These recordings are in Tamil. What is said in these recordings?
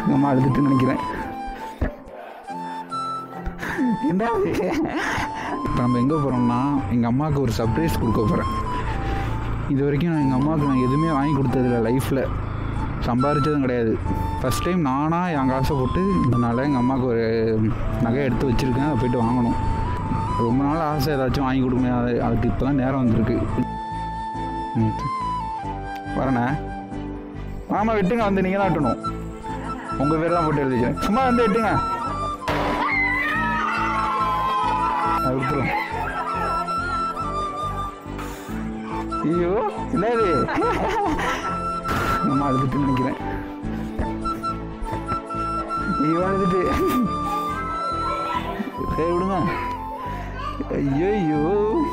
எங்கள் அம்மா அழுதுட்டு நினைக்கிறேன். என்ன இப்போ நம்ம எங்கே போகிறோம்னா எங்கள் அம்மாவுக்கு ஒரு சர்ப்ரைஸ் கொடுக்க போகிறேன். இது வரைக்கும் எங்கள் அம்மாவுக்கு நான் எதுவுமே வாங்கி கொடுத்ததில்ல, லைஃப்பில் சம்பாதிச்சதும் கிடையாது. ஃபஸ்ட் டைம் நானாக என் காசை போட்டு இதனால் எங்கள் அம்மாவுக்கு ஒரு நகை எடுத்து வச்சுருக்கேன். அதை போய்ட்டு வாங்கணும். ரொம்ப நாள் ஆசை ஏதாச்சும் வாங்கி கொடுக்கணும். அதுக்கு இப்போ தான் நேரம் வந்திருக்கு. வரண்ணே மாமா வெட்டுங்க, வந்து நீங்கள் தான் வெட்டணும். உங்கள் பேர் தான் போட்டு எழுதிக்கிறேன். சும்மா வந்து வெட்டுங்க. அது விட்டுரும். ஐயோ என்னது அம்மா அழுதுட்டு நினைக்கிறேன். ஐயோ அழுதுட்டு சரி விடுங்க. ஐயோ ஐயோ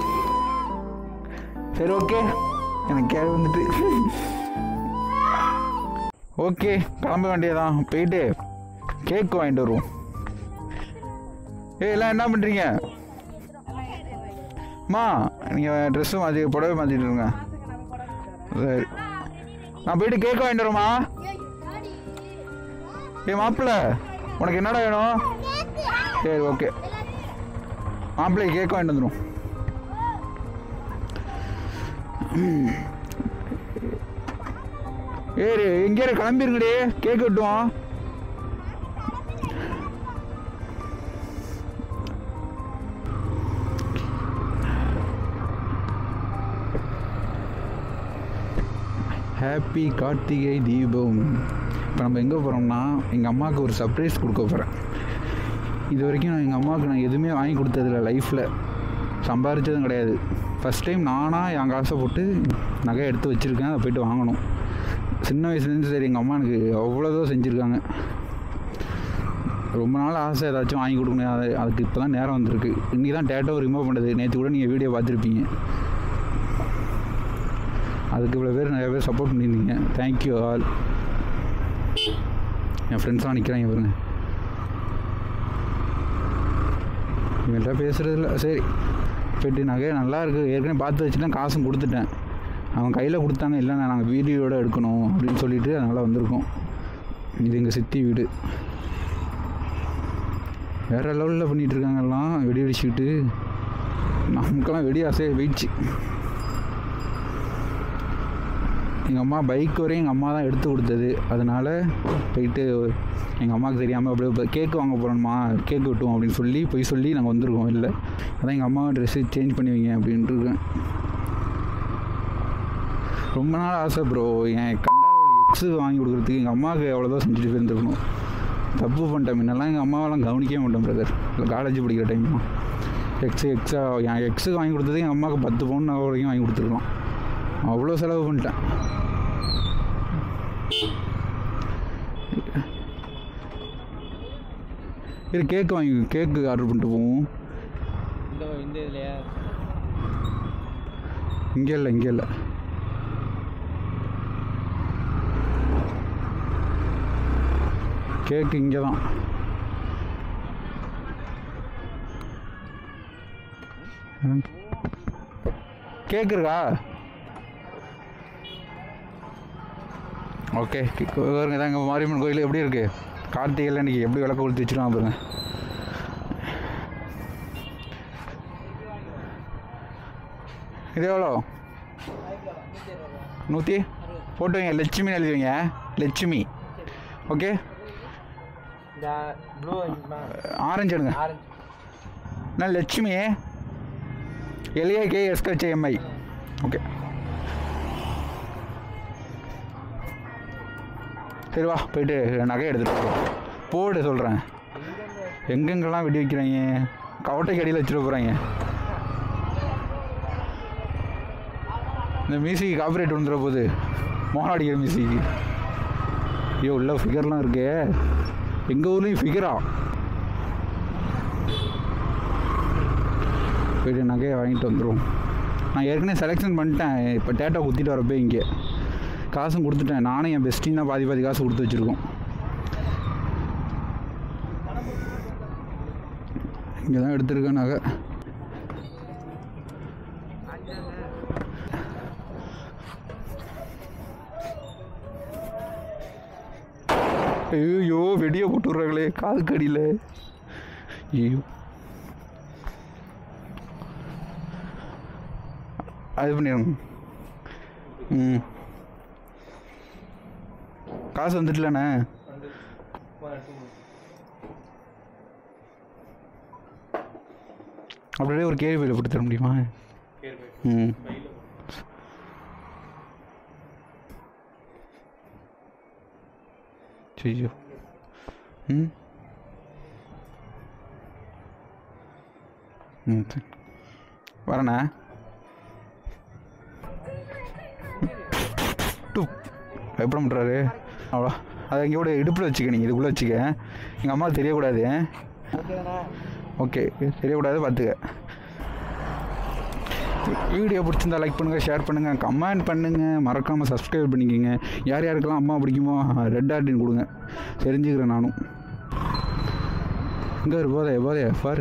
சரி ஓகே, எனக்கு கேள்வி வந்துட்டு ஓகே கிளம்ப வேண்டியதான். போயிட்டு கேக் வாங்கிட்டு வருவோம். எல்லாம் என்ன பண்ணுறீங்க? அம்மா நீங்கள் ட்ரெஸ்ஸும் மாற்றி புடவை மாற்றிட்டு இருங்க. சரி நான் போயிட்டு கேக் வாங்கிட்டு வரேம்மா. மாப்பிள்ள உனக்கு என்னடா வேணும்? சரி ஓகே மாப்பிள்ளை கேக் வாங்கிட்டு வந்துடும். ஏறு எங்கேயாரு கிளம்பிருங்கடி, கேக் வெட்டுவோம். ஹாப்பி கார்த்திகை தீபம். இப்போ நம்ம எங்கே போகிறோம்னா எங்கள் அம்மாவுக்கு ஒரு சர்ப்ரைஸ் கொடுக்க போகிறேன். இது வரைக்கும் எங்கள் அம்மாவுக்கு நான் எதுவுமே வாங்கி கொடுத்ததில்ல, லைஃப்பில் சம்பாதிச்சதும் கிடையாது. ஃபஸ்ட் டைம் நானாக என் காசை போட்டு நகை எடுத்து வச்சுருக்கேன். அதை போய்ட்டு வாங்கணும். சின்ன வயசுலேருந்து சரி எங்கள் அம்மா எனக்கு அவ்வளோதோ செஞ்சுருக்காங்க. ரொம்ப நாள் ஆசை ஏதாச்சும் வாங்கி கொடுக்கணும். அதுக்கு இப்போ தான் நேரம் வந்திருக்கு. இன்றைக்கி தான் டேட்டோ ரிமூவ் பண்ணுறது. நேற்று கூட நீங்கள் வீடியோ பார்த்துருப்பீங்க. அதுக்கு இவ்வளோ பேர் நிறைய பேர் சப்போர்ட் பண்ணியிருந்தீங்க. Thank you all. என் ஃப்ரெண்ட்ஸ்லாம் நிற்கிறாங்க பாருங்க. இவங்கள்ட்ட பேசுகிறதில்ல. சரி போய்ட்டு நகை நல்லா இருக்குது. ஏற்கனவே பார்த்து வச்சுட்டேன், காசும் கொடுத்துட்டேன். அவங்க கையில் கொடுத்தாங்க. இல்லைண்ணா நாங்கள் வீடியோட எடுக்கணும் அப்படின்னு சொல்லிட்டு அதனால் வந்திருக்கோம். இது எங்கள் சித்தி வீடு. வேறு லெவலில் பண்ணிகிட்ருக்காங்க எல்லாம். வெடி வெடிச்சுக்கிட்டு நமக்கெல்லாம் வெடி ஆசையாக போயிடுச்சு. எங்கள் அம்மா பைக் வரையும் எங்கள் அம்மா தான் எடுத்து கொடுத்தது. அதனால் போயிட்டு எங்கள் அம்மாவுக்கு தெரியாமல் அப்படியே கேக்கு வாங்க போகிறோம்மா, கேக்கு வெட்டுவோம் அப்படின்னு சொல்லி போய் சொல்லி நாங்கள் வந்திருக்கோம். இல்லை அதான் எங்கள் அம்மா ட்ரெஸ்ஸு சேஞ்ச் பண்ணி வைங்க அப்படின்ட்டு இருக்கேன். ரொம்ப நாள் ஆசை ப்ரோ. என் கண்டாரோட எக்ஸுக்கு வாங்கி கொடுக்குறதுக்கு எங்கள் அம்மாவுக்கு எவ்வளோதான் செஞ்சுட்டு போயிருந்துருக்கணும். தப்பு பண்ணிட்டேன். முன்னெல்லாம் எங்கள் அம்மாவெல்லாம் கவனிக்கவே மாட்டேன் பிரதர். இல்லை காலேஜ் படிக்கிற டைம்லாம் என் எக்ஸுக்கு வாங்கி கொடுத்தது எங்கள் அம்மாவுக்கு 10 பவுன் நகை வரைக்கும் வாங்கி கொடுத்துருக்கலாம். அவ்வளோ செலவு பண்ணிட்டேன். இது கேக்கு ஆர்டர் பண்ணிட்டு போவோம். இங்கே இல்லை கேக்கு இங்கே தான். கேக்கு இருக்கா? ஓகே வருங்க தாங்க. மாரியம்மன் கோயில் எப்படி இருக்குது? கார்த்திகையில் இன்றைக்கி எப்படி விளக்கு கொளுத்தி வச்சுருவாங்க பாருங்க. இது எவ்வளோ? 100 போட்டு வைங்க. லட்சுமின்னு எழுதி வைங்க. லட்சுமி. ஓகே ஆரஞ்சு எடுங்க. நான் லட்சுமி LAKSKHMI. ஓகே சரி வா போயிட்டு நகை எடுத்துகிட்டு போடு சொல்கிறேன். எங்கெங்கெல்லாம் வெடி வைக்கிறாங்க. கவட்டைக்கு அடியில் வச்சுட்டு போகிறாங்க. இந்த மியூசிக்கு காப்பிரைட் வந்துடுற போது மோகன் அடிக்கிற மியூசிக்கு. ஐயோ உள்ள ஃபிகர்லாம் இருக்கே. எங்கள் ஊர்லேயும் ஃபிகரா. போய்ட்டு நகையை வாங்கிட்டு வந்துடுவோம். நான் ஏற்கனவே செலெக்ஷன் பண்ணிட்டேன். இப்போ டேட்டா குத்திட்டு வரப்போ இங்கே காசும் கொடுத்துட்டேன். நானும் என் பெஸ்டின்னு தான் பாதி காசு கொடுத்து வச்சுருக்கோம். இங்கே தான் எடுத்துருக்கேன் நகை. ஐயோ வெடியை போட்டுடுறாங்களே காது கடியில். ஐயோ அது பண்ணிடுங்க. காசு வந்துட்டுலண்ணே. அப்படியே ஒரு கேள்வி பையில் போட்டு தர முடியுமா? ஐயோ வரண்ணா. பயப்பட மாட்டாரு அவ்வளோ. அதை இங்கே கூட இடுப்பில் வச்சுக்க, நீங்கள் இதுக்குள்ளே வச்சுக்க. எங்கள் அம்மா தெரியக்கூடாது. ஓகே தெரியக்கூடாது, பார்த்துக்க. வீடியோ பிடிச்சிருந்தா லைக் பண்ணுங்கள், ஷேர் பண்ணுங்கள், கமெண்ட் பண்ணுங்கள், மறக்காமல் சப்ஸ்கிரைப் பண்ணிக்கோங்க. யார் யாருக்கெல்லாம் அம்மா பிடிக்குமோ ரெட் ஹார்ட்டின் கொடுங்க, தெரிஞ்சுக்கிறேன் நானும். இங்கே ஒரு போதையா பாரு.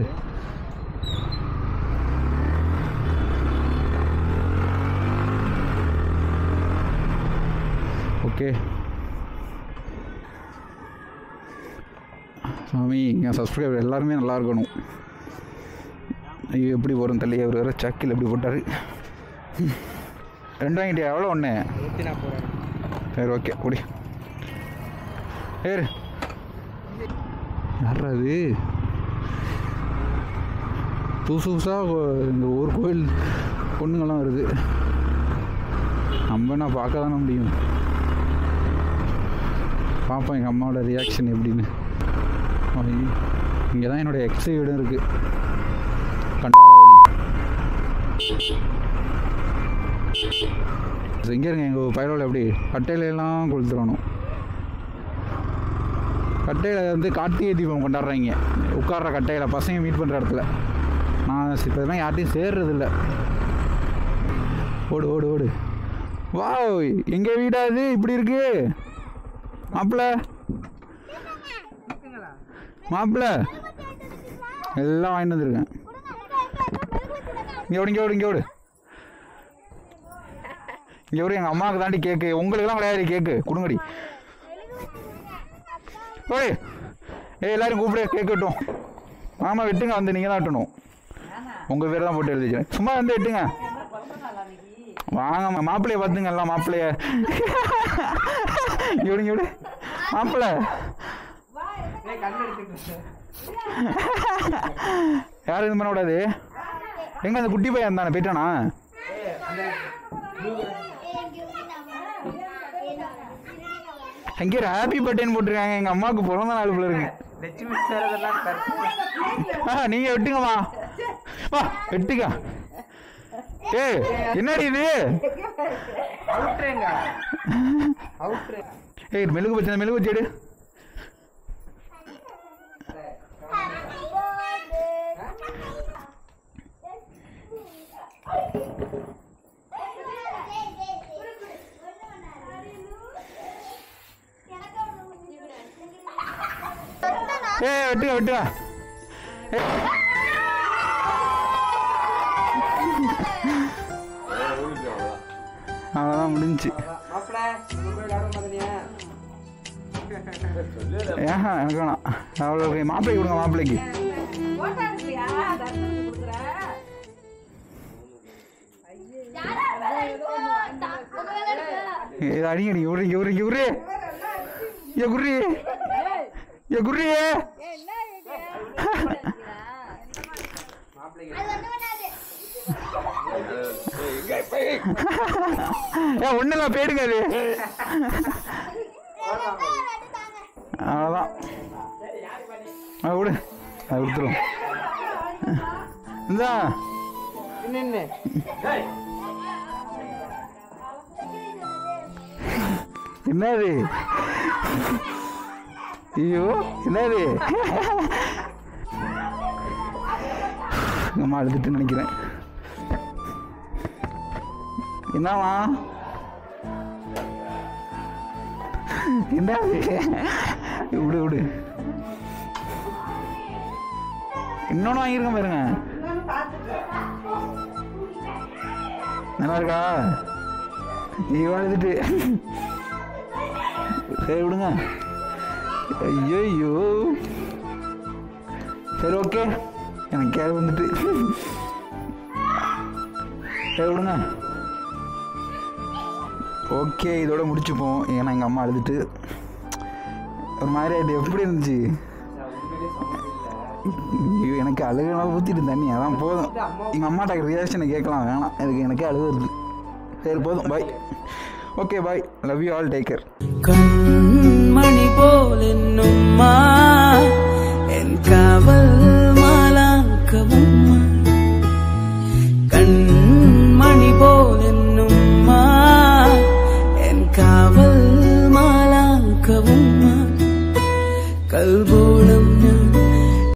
ஓகே சாமி, என் சப்ஸ்கிரைபர் எல்லாருமே நல்லா இருக்கணும். ஐயோ எப்படி போகிறோம் தள்ளி. அவர் வேறு சக்கில் எப்படி போட்டார். 2 வாங்கிட்டியா? எவ்வளோ ஒன்று? சரி ஓகே குடி. ஏறு. யாரா அது? புதுசாக இந்த ஊர் கோயில் பொண்ணுங்கள்லாம் வருது. நம்ம நான் பார்க்க தானே முடியும். பார்ப்போம் எங்கள் அம்மாவோட ரியாக்ஷன் எப்படின்னு. இங்கே தான் என்னோடய எக்ஸை வீடும் இருக்குது. கண்டாரவழி எங்கே இருங்க? எங்கள் பயலோவில் எப்படி கட்டையிலெல்லாம் கொளுத்துறணும். கட்டையில் வந்து கார்த்திகை தீபம் கொண்டாடுறாங்க. உட்கார்ற கட்டையில் பசங்க மீட் பண்ணுற இடத்துல. நான் இப்போ இதெல்லாம் யார்ட்டையும் சேர்றதில்ல. ஓடு ஓடு ஓடு. வா, எங்கள் வீடா இது இப்படி இருக்கு? மாப்பிள்ள எல்லாம் வாங்கிட்டு வந்துருக்கேன். இங்கே ஓடு இங்கே ஓடு இங்கே ஓடு இங்கே ஓடு. எங்கள் அம்மாவுக்கு தாண்டி கேக்கு, உங்களுக்குலாம் கிடையாது கேக்கு. கொடுங்கடி. ஓடு. எல்லாரும் கூப்பிடு, கேக்கு வெட்டும். ஆமாம் வெட்டுங்க, வந்து நீங்கள் தான் வெட்டணும். உங்கள் பேர் தான் போட்டு எழுதி வச்சுருக்கேன். சும்மா வந்து வெட்டுங்க. வாங்க மாப்பிள்ளைய பார்த்துங்க. எல்லாம் மாப்பிள்ளைய இவனுங்க விடு. மாப்பிள்ள யாரும் இது பண்ணக்கூடாது. எங்க அந்த குட்டி பையன் தானே போயிட்டானா? எங்கே ஹாப்பி பர்த்டேன்னு போட்டிருக்காங்க. எங்கள் அம்மாவுக்கு பிறந்த நாள் போல இருக்கு. நீங்கள் வெட்டுங்கம்மா. வா வெட்டுங்க. ஏய் என்னடி இது? ஏய் மெழுகு வச்சு மெழுகு வச்சு எடு. ஏய் வெட்டுங்க வெட்டுங்க. அவ்வளோதான் முடிஞ்சு. ஏஹா எனக்கு வேணாம். அவ்வளோ மாப்பிள்ளைக்கு கொடுங்க. மாப்பிள்ளைக்கு இது அடிங்கடி. உருங்க உருங்க உரு. ஏ குர்ரி ஏ குர்ரி. ஒண்ணுல போயிடுங்க. அது அவ்வளோதான். விடு, அது கொடுத்துரும். இந்தா என்னது? ஐயோ என்னது? அம்மா அழுதுட்டு நினைக்கிறேன். என்னவா என்ன? விடு விடு. இன்னொன்று வாங்கியிருக்கேன் பாருங்க. நல்லா இருக்கா? நீ வாழ்ந்துட்டு சரி விடுங்க. ஐயோ சரி ஓகே எனக்கு கேர் வந்துட்டு சரி விடுங்க. ஓகே இதோட முடிச்சுப்போம். ஏன்னா எங்கள் அம்மா அழுதுட்டு ஒரு மாதிரி அது எப்படி இருந்துச்சு. ஐயோ எனக்கு அழுகலாம் ஊற்றிட்டு தண்ணி அதான் போதும். எங்கள் அம்மாட்ட ரியாக்ஷனை கேட்கலாம் வேணாம், எனக்கு அழுகு வருது. சரி போதும் bye. Okay bye, love you all, take care. கண்மணி போல் என்னும்மா என் காவல் மாலாக்கவும்